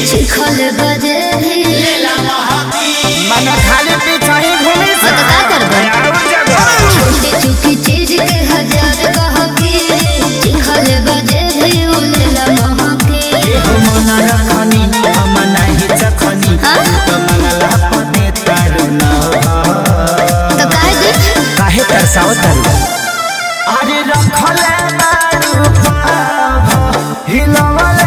चिखल बजे लेला महती मन खाली पीछे ही घूमी तो का करबे छोटी चुकी चीज के हजार कहके चिखल बजे लेला महती हो मन रखनी हम नहीं चखनी तो मंगला पते तारू ना तो काहे तरसाओ तारू अरे रखले बारू हिलवले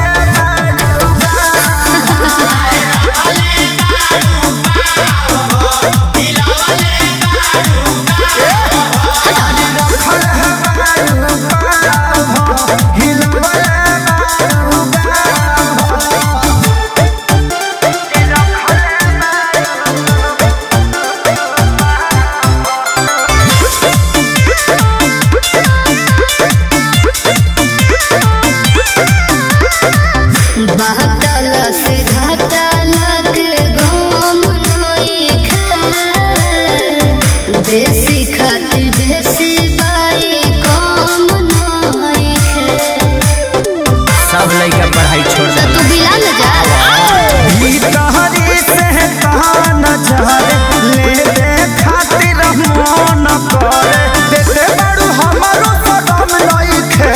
देसी खातिर देसी बाई कम नहीं है सब लइका पढ़ाई छोड़ दे तू बिला न जा ई तहरी से कहां न जहर ले दे खातिर मन करे देते बड़ू हमरो सदम लइखे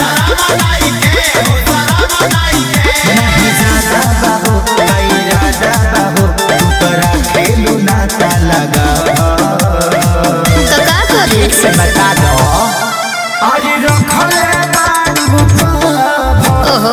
नहीं ज्यादा बाबू कई राजा बाबू तू तोरा खेलू नाता लगा से बता दो अरे रखले बारू ओहो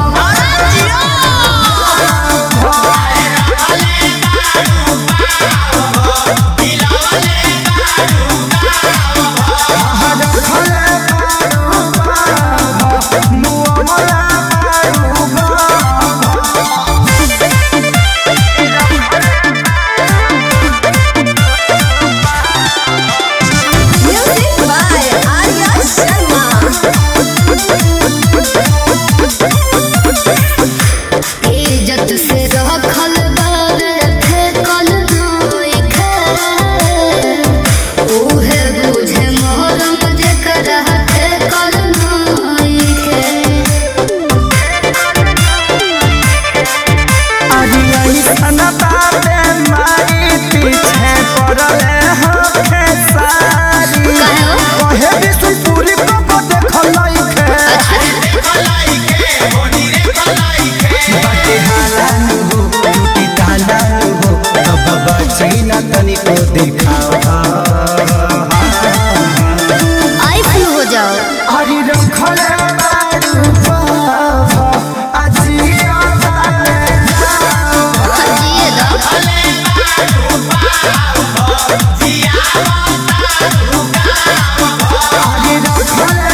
तनी को दिखाओ आई फ्लू हो जाओ अरे रखले बारू अजिया जिए दो अरे रखले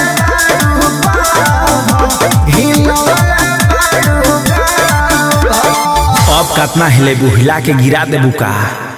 अब कितना हिले बुहिला के गिरा दे बुका।